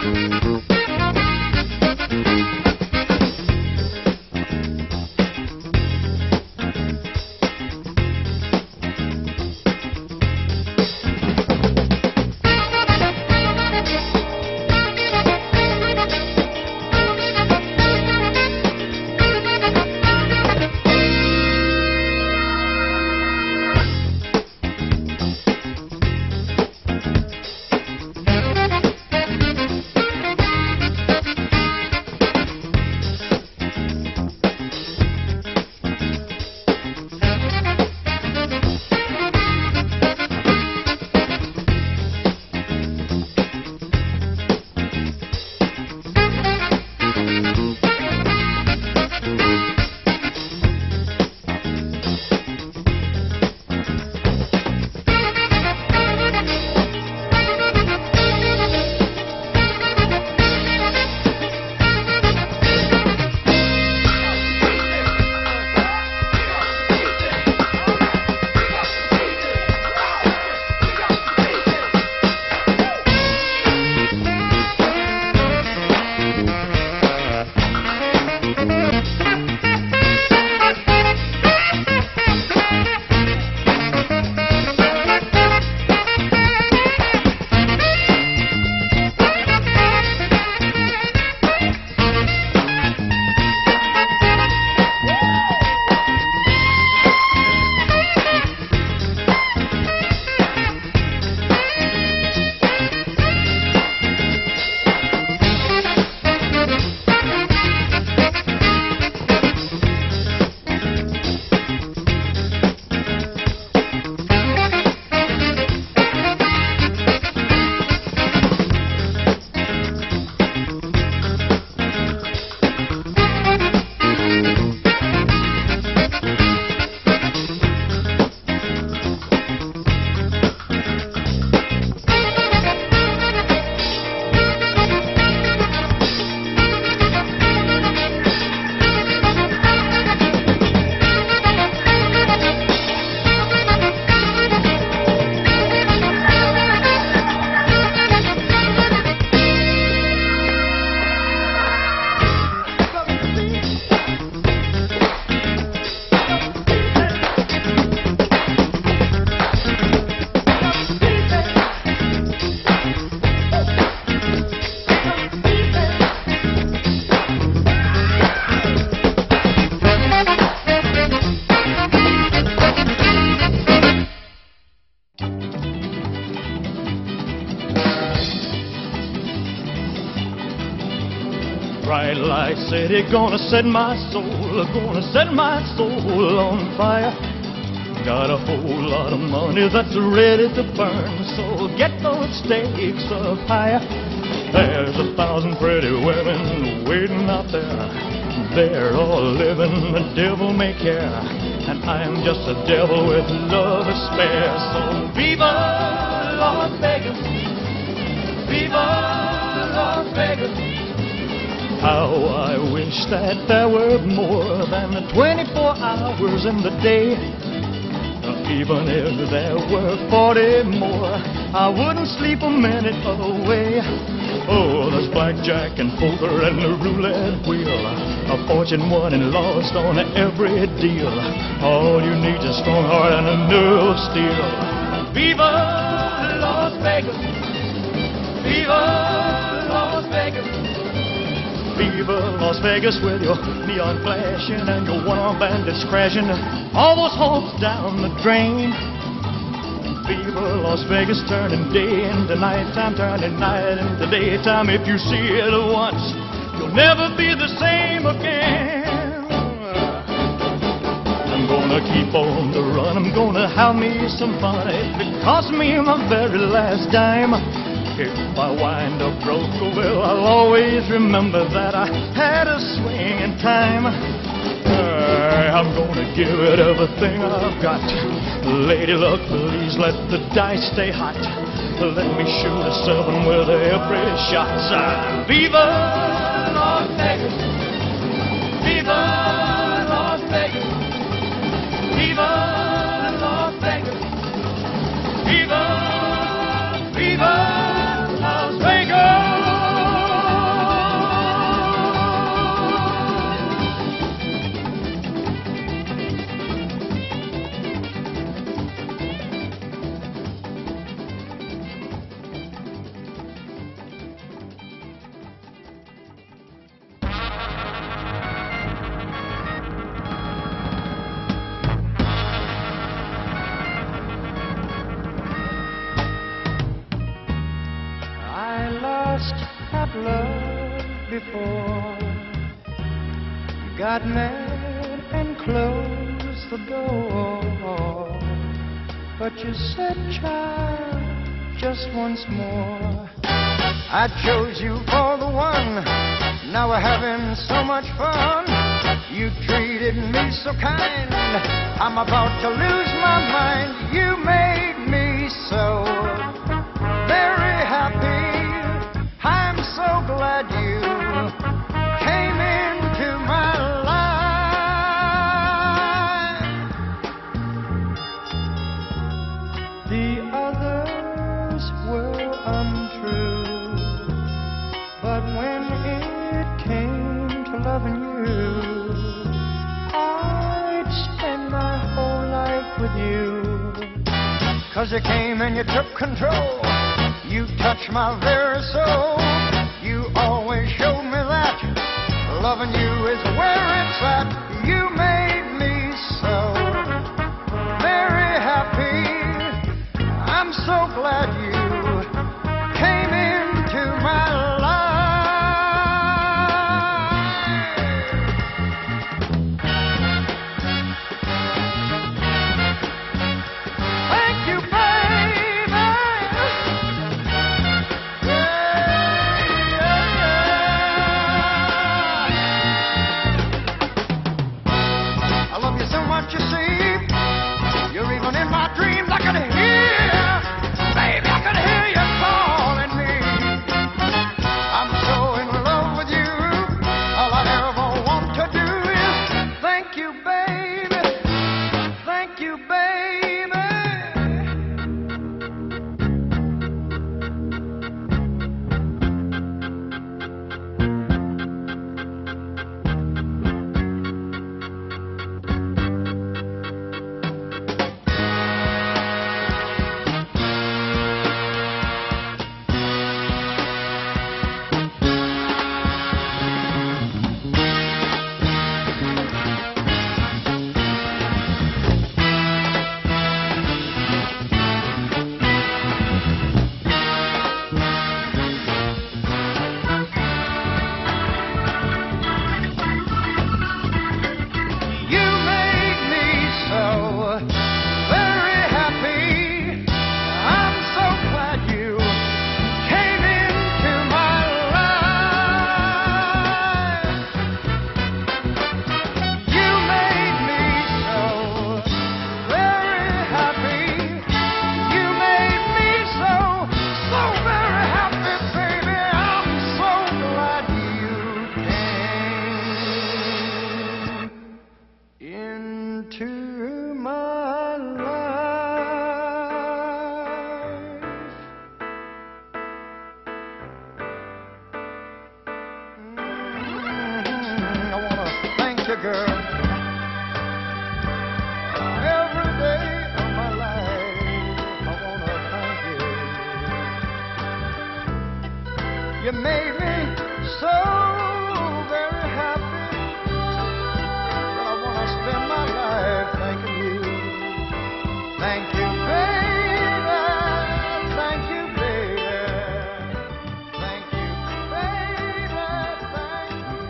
Bright light city, gonna set my soul on fire. Got a whole lot of money that's ready to burn, so get those stakes up higher. There's 1,000 pretty women waiting out there. They're all living the devil may care, and I'm just a devil with love to spare. So viva Las Vegas, viva Las Vegas. How I wish that there were more than 24 hours in the day. Even if there were 40 more, I wouldn't sleep a minute away. Oh, there's blackjack and poker and the roulette wheel, a fortune won and lost on every deal. All you need is a strong heart and a nerve of steel. Viva Las Vegas, viva Las Vegas. Viva Las Vegas with your neon flashing and your one-armed bandits crashing, all those hopes down the drain. Viva Las Vegas, turning day into nighttime, turning night into daytime. If you see it once, you'll never be the same again. I'm gonna keep on the run, I'm gonna have me some fun. It cost me my very last dime. If I wind up broke, well, I'll always remember that I had a swing in time. I'm gonna give it everything I've got. Lady luck, please let the dice stay hot. Let me shoot a 7 with every shot. Viva Las Vegas, viva Las Vegas, viva Las Vegas, viva, viva Las Vegas. must have loved before. You got mad and closed the door, but you said, child, just once more. I chose you for the one. Now we're having so much fun. You treated me so kind. I'm about to lose my mind. You made me so very happy. I'm so glad you came into my life. The others were untrue, but when it came to loving you, I'd spend my whole life with you. 'Cause you came and you took control. You touched my very soul. You always showed me that loving you is where it's at. You made me so very happy. I'm so glad you came into my life. Thank you, baby. I love you so much, you see. You're even in my dreams. I can hear, baby, I can hear you calling me. I'm so in love with you. All I ever want to do is thank you, baby. Thank you, baby. Into my life. I wanna thank you, girl, every day of my life. I wanna thank you. You made me so very happy. I wanna spend my life thanking you. Thank you, baby. Thank you, baby. Thank you, baby. Thank you.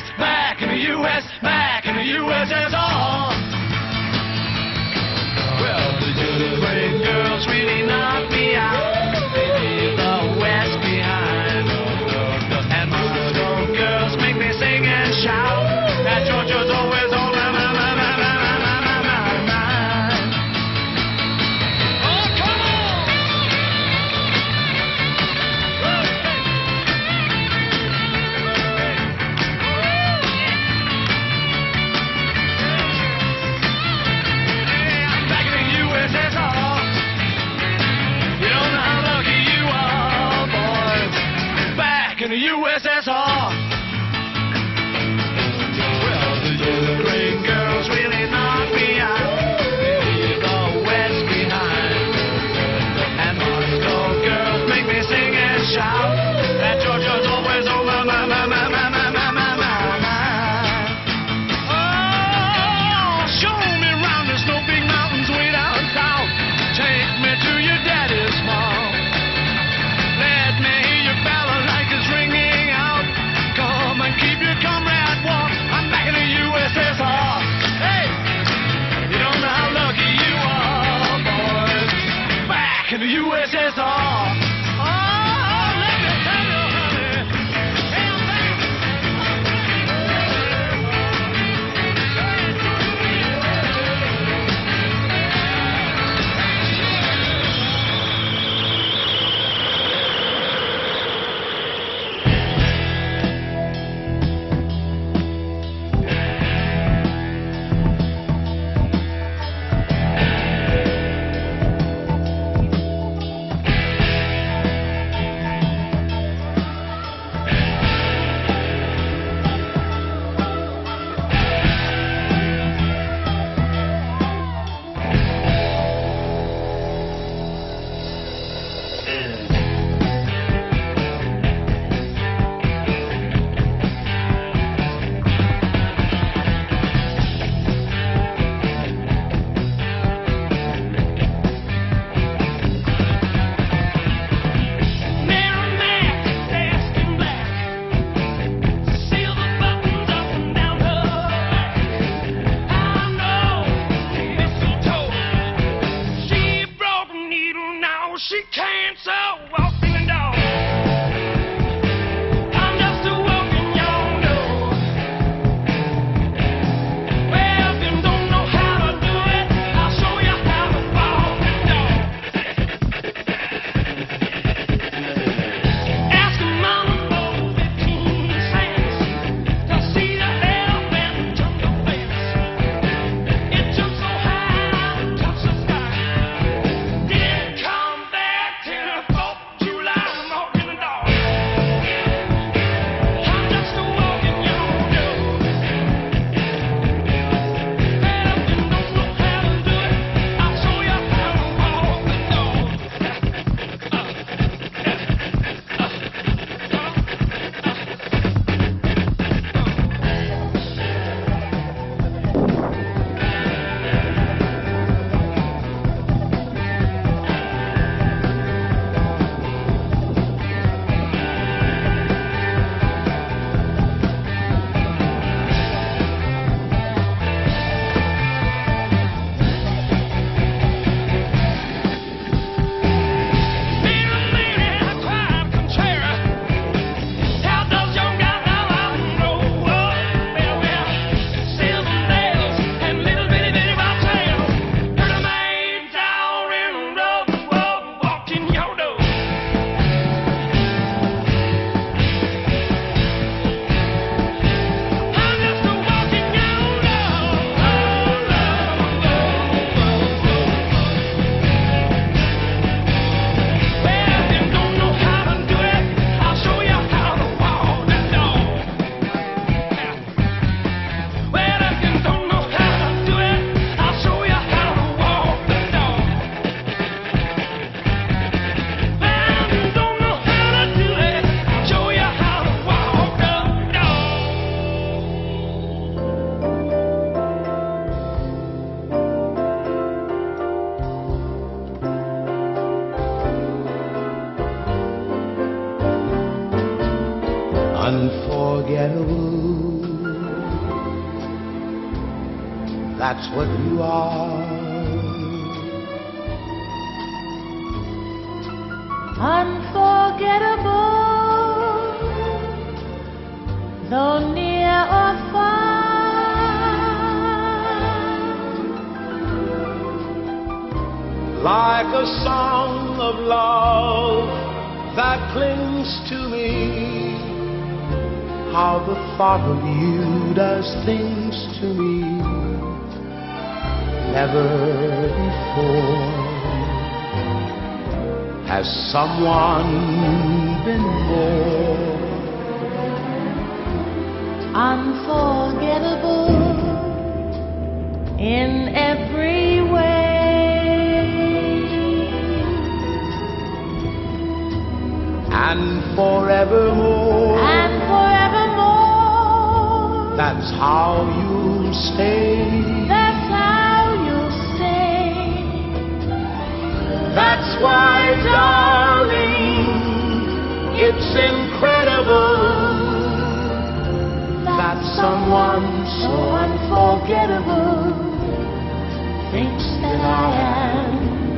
U.S., back in the USSR. Well, USSR. Well, the Ukraine girls really knock me out. They leave the West behind. And Moscow girls make me sing and shout. That Georgia's always on my mind. Oh, show me round the snow big mountains way down south. Take me to your daddy's farm. Let me hear your balalaikas ringing out. Come and keep your comrade warm. I'm back in the USSR. Hey, you don't know how lucky you are, boys. Back in the USSR. She can't sell walking the dog. I'm just a walking yonder. Well, if you don't know how to do it, I'll show you how to walk the dog. Ask a mama for 15 cents to see the elephant jump the fence. It jumped so high, touched the sky. Didn't come back till the 4th of July. I'm walking the dog. I'm just a walking yonder. Well, if you don't know how to do it, I'll show you how to walk the dog. Unforgettable, that's what you are. Unforgettable, though near or far. Like a song of love that clings to me. How the thought of you does things to me never before. Has someone been more unforgettable in every way, and forevermore. and forevermore. That's how you'll stay. That's how you'll stay. That's why, darling, it's incredible that someone So unforgettable thinks that I am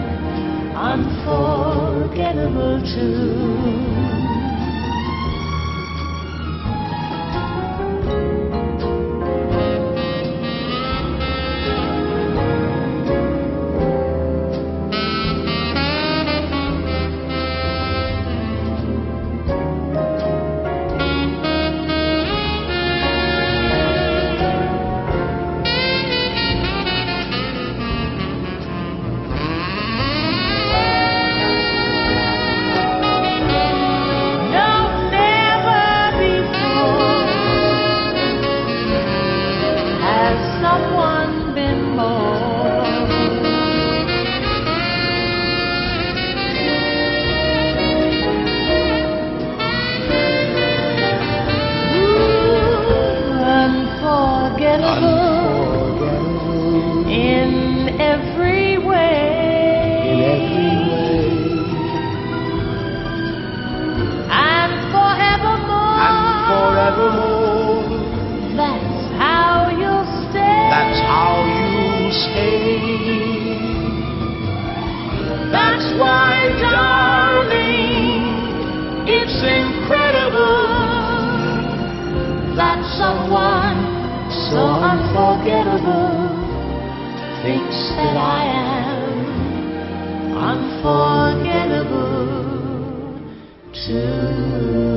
unforgettable too. Someone been born. Ooh, unforgettable in every way, and forevermore. That's how you'll stay. That's how you stay. That's why, darling, it's incredible that someone so unforgettable thinks that I am unforgettable too.